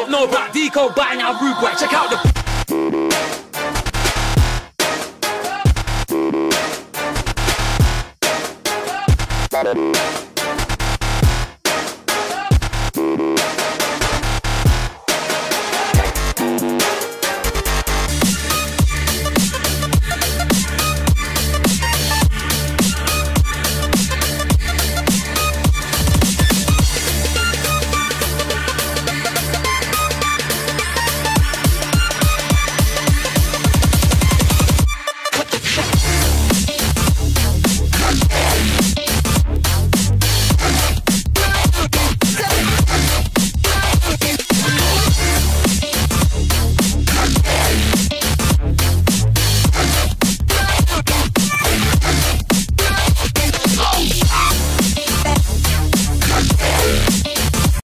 don't know about Deco, buying out rude boy. Check out the